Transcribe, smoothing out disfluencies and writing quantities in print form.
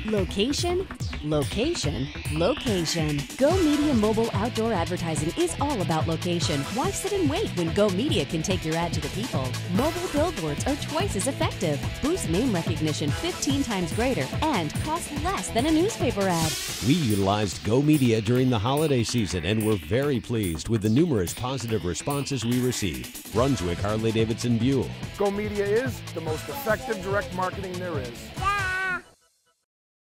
Location, location, location. Go Media mobile outdoor advertising is all about location. Why sit and wait when Go Media can take your ad to the people? Mobile billboards are twice as effective, boost name recognition 15 times greater, and cost less than a newspaper ad. We utilized Go Media during the holiday season and were very pleased with the numerous positive responses we received. Brunswick, Harley-Davidson, Buell. Go Media is the most effective direct marketing there is.